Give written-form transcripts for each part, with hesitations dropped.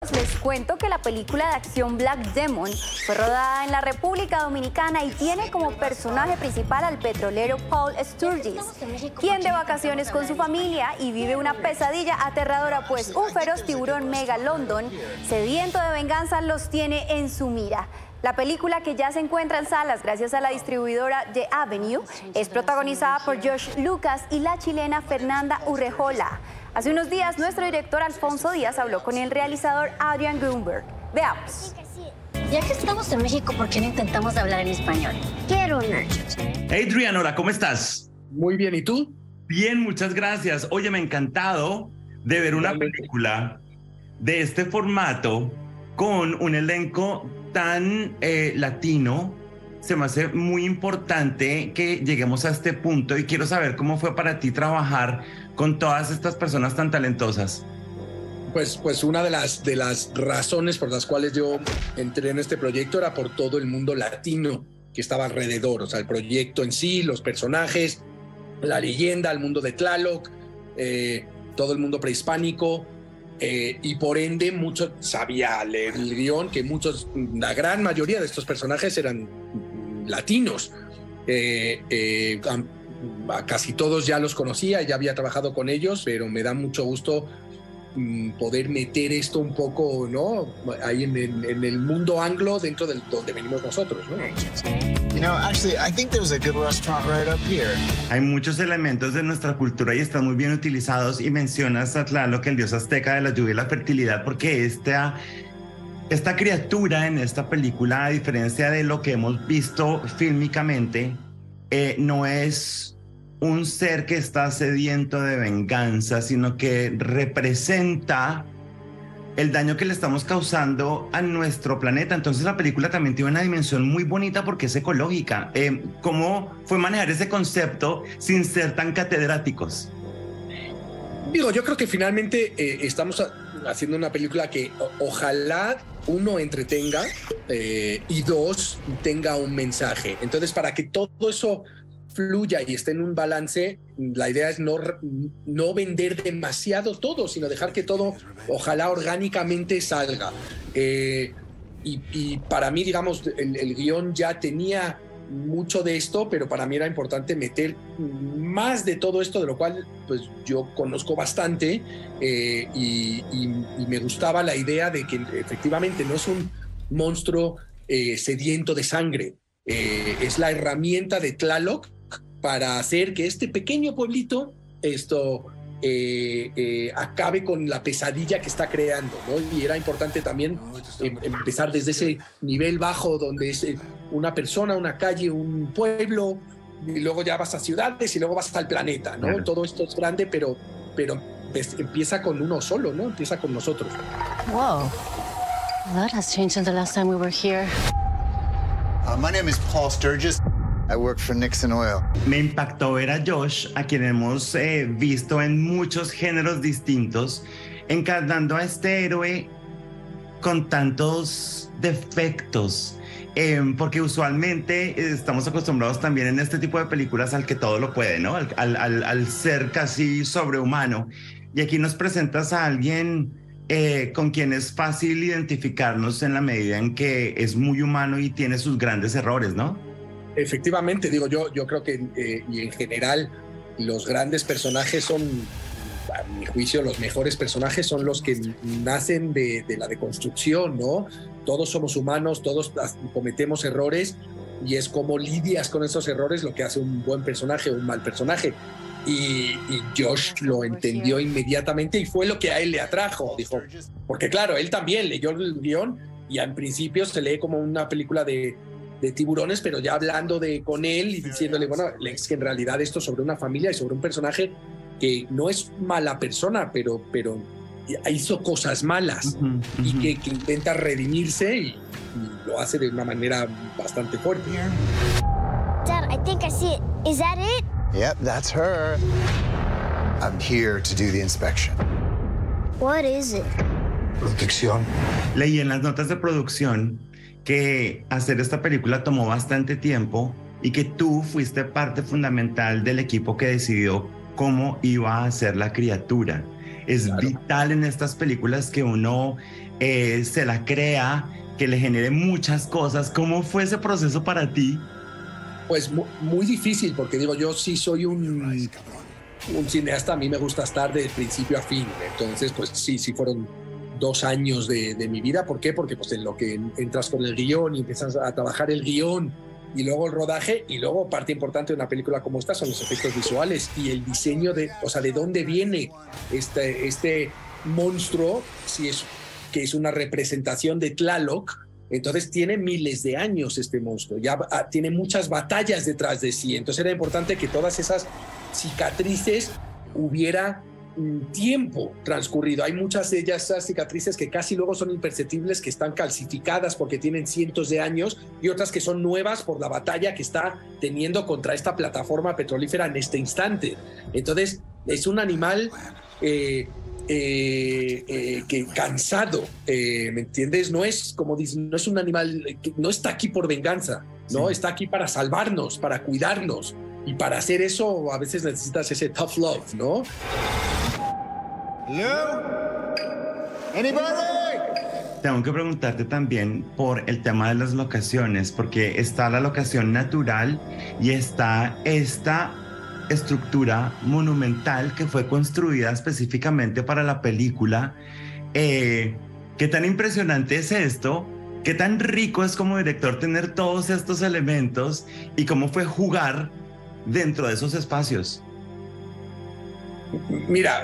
amigos, les cuento que la película de acción Black Demon fue rodada en la República Dominicana y tiene como personaje principal al petrolero Paul Sturgis, quien de vacaciones con su familia y vive una pesadilla aterradora, pues un feroz tiburón megalodón sediento de venganza los tiene en su mira. La película, que ya se encuentra en salas gracias a la distribuidora The Avenue, es protagonizada por Josh Lucas y la chilena Fernanda Urrejola. Hace unos días, nuestro director Alfonso Díaz habló con el realizador Adrian Grunberg. Veamos. Ya que estamos en México, ¿por qué no intentamos hablar en español? Quiero nachos. Adrian, hola, ¿cómo estás? Muy bien, ¿y tú? Bien, muchas gracias. Oye, me ha encantado de ver una película de este formato con un elenco tan latino. Se me hace muy importante que lleguemos a este punto y quiero saber cómo fue para ti trabajar con todas estas personas tan talentosas. Pues una de las razones por las cuales yo entré en este proyecto era por todo el mundo latino que estaba alrededor, o sea, el proyecto en sí, los personajes, la leyenda, el mundo de Tlaloc, todo el mundo prehispánico, y por ende mucho sabía leer el guión, que la gran mayoría de estos personajes eran latinos. A casi todos ya los conocía, ya había trabajado con ellos, pero me da mucho gusto poder meter esto un poco, ¿no?, ahí en el mundo anglo, dentro de donde venimos nosotros, ¿no? You know, actually, I think there's a good restaurant right up here. Hay muchos elementos de nuestra cultura y están muy bien utilizados, y mencionas a Tlaloc, el dios azteca de la lluvia y la fertilidad, porque esta criatura en esta película, a diferencia de lo que hemos visto fílmicamente, no es un ser que está sediento de venganza, sino que representa el daño que le estamos causando a nuestro planeta. Entonces la película también tiene una dimensión muy bonita porque es ecológica. ¿Cómo fue manejar ese concepto sin ser tan catedráticos? Digo, yo creo que finalmente estamos haciendo una película que ojalá, uno, entretenga, y dos, tenga un mensaje. Entonces, para que todo eso fluya y esté en un balance, la idea es no vender demasiado todo, sino dejar que todo, ojalá, orgánicamente salga. Y para mí, digamos, el guión ya tenía mucho de esto, pero para mí era importante meter más de todo esto, de lo cual pues yo conozco bastante, y me gustaba la idea de que efectivamente no es un monstruo sediento de sangre, es la herramienta de Tlaloc para hacer que este pequeño pueblito acabe con la pesadilla que está creando, ¿no? Y era importante también empezar desde ese nivel bajo, donde es una persona, una calle, un pueblo, y luego ya vas a ciudades y luego vas al planeta, ¿no? Claro. Todo esto es grande, pero empieza con uno solo, ¿no? Empieza con nosotros. Wow. That has changed since the last time we were here. My name is Paul Sturgis. I work for Nixon Oil. Me impactó ver a Josh, a quien hemos visto en muchos géneros distintos, encarnando a este héroe con tantos defectos, porque usualmente estamos acostumbrados también en este tipo de películas al que todo lo puede, ¿no? Al ser casi sobrehumano. Y aquí nos presentas a alguien con quien es fácil identificarnos en la medida en que es muy humano y tiene sus grandes errores, ¿no? Efectivamente, digo, yo creo que y en general los grandes personajes son, a mi juicio, los mejores personajes son los que nacen de la deconstrucción, ¿no? Todos somos humanos, todos cometemos errores, y es como lidias con esos errores lo que hace un buen personaje o un mal personaje. Y Josh lo entendió inmediatamente y fue lo que a él le atrajo, dijo, porque claro, él también leyó el guión y en principio se lee como una película de tiburones, pero ya hablando con él y diciéndole, bueno, es que en realidad esto es sobre una familia y sobre un personaje que no es mala persona, pero hizo cosas malas, y que intenta redimirse y lo hace de una manera bastante fuerte. Dad, I think I see it. Is that it? Yep, that's her. I'm here to do the inspection. What is it? Protección. Leí en las notas de producción que hacer esta película tomó bastante tiempo y que tú fuiste parte fundamental del equipo que decidió cómo iba a ser la criatura. Es claro. Vital en estas películas que uno se la crea, que le genere muchas cosas. ¿Cómo fue ese proceso para ti? Pues muy difícil, porque digo, yo sí soy un cineasta, a mí me gusta estar de principio a fin. Entonces, pues sí fueron 2 años de mi vida. ¿Por qué? Porque pues en lo que entras con el guión y empiezas a trabajar el guión y luego el rodaje, y luego parte importante de una película como esta son los efectos visuales y el diseño de dónde viene este monstruo, que es una representación de Tlaloc. Entonces tiene miles de años este monstruo, ya tiene muchas batallas detrás de sí. Entonces era importante que todas esas cicatrices hubiera tiempo transcurrido. Hay muchas de ellas, esas cicatrices que casi luego son imperceptibles, que están calcificadas porque tienen cientos de años, y otras que son nuevas por la batalla que está teniendo contra esta plataforma petrolífera en este instante. Entonces es un animal que cansado, ¿me entiendes? No es, como dicen, no es un animal que no está aquí por venganza, ¿no? Sí. Está aquí para salvarnos, para cuidarnos, y para hacer eso a veces necesitas ese tough love, ¿no? Hello? Anybody? Tengo que preguntarte también por el tema de las locaciones, porque está la locación natural y está esta estructura monumental que fue construida específicamente para la película. ¿Qué tan impresionante es esto? ¿Qué tan rico es como director tener todos estos elementos? ¿Y cómo fue jugar dentro de esos espacios? Mira,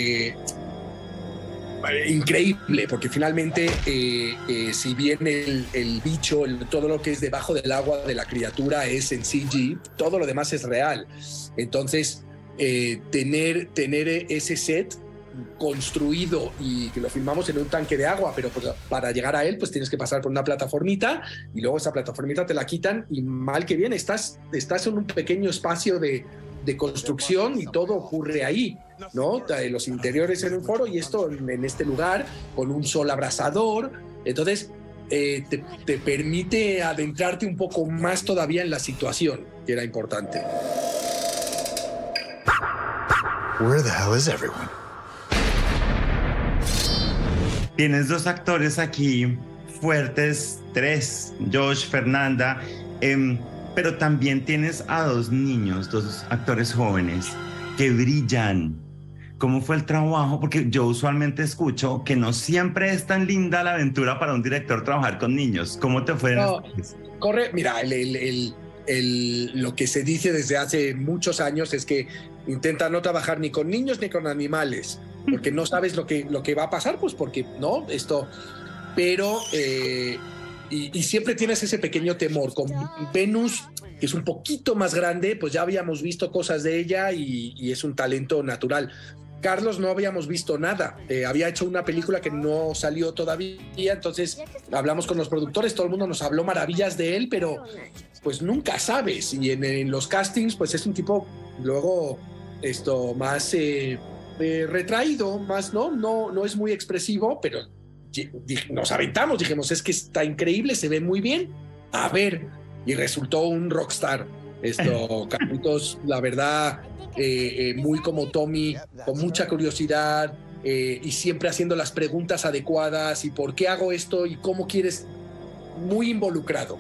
increíble, porque finalmente si bien el bicho, todo lo que es debajo del agua de la criatura es en CG, todo lo demás es real. Entonces tener ese set construido y que lo filmamos en un tanque de agua, pero pues, para llegar a él pues tienes que pasar por una plataformita, y luego esa plataformita te la quitan, y mal que bien estás en un pequeño espacio de construcción, y todo ocurre ahí, ¿no? Los interiores en un foro, y esto en este lugar con un sol abrasador. Entonces te permite adentrarte un poco más todavía en la situación, que era importante. Where the hell is everyone? Tienes 2 actores aquí fuertes, 3, Josh, Fernanda, pero también tienes a 2 niños, 2 actores jóvenes que brillan. ¿Cómo fue el trabajo? Porque yo usualmente escucho que no siempre es tan linda la aventura para un director trabajar con niños. ¿Cómo te fue? No, corre, mira, lo que se dice desde hace muchos años es que intenta no trabajar ni con niños ni con animales, porque no sabes lo que va a pasar, pues porque no, pero y siempre tienes ese pequeño temor. Con Venus, que es un poquito más grande, pues ya habíamos visto cosas de ella y es un talento natural. Carlos no habíamos visto nada, había hecho una película que no salió todavía, entonces hablamos con los productores, todo el mundo nos habló maravillas de él, pero pues nunca sabes, y en los castings pues es un tipo luego más retraído, más no es muy expresivo, pero nos aventamos, dijimos, es que está increíble, se ve muy bien, a ver, y resultó un rockstar. Carlitos, la verdad, muy como Tommy, con mucha curiosidad, y siempre haciendo las preguntas adecuadas, y por qué hago esto y cómo quieres, muy involucrado.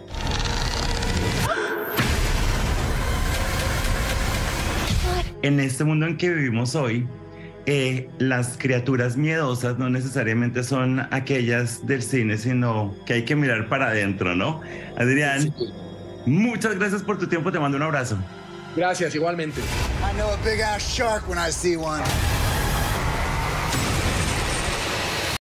En este mundo en que vivimos hoy, las criaturas miedosas no necesariamente son aquellas del cine, sino que hay que mirar para adentro, ¿no? Adrián, sí. Muchas gracias por tu tiempo, te mando un abrazo. Gracias, igualmente. I know a big ass shark when I see one.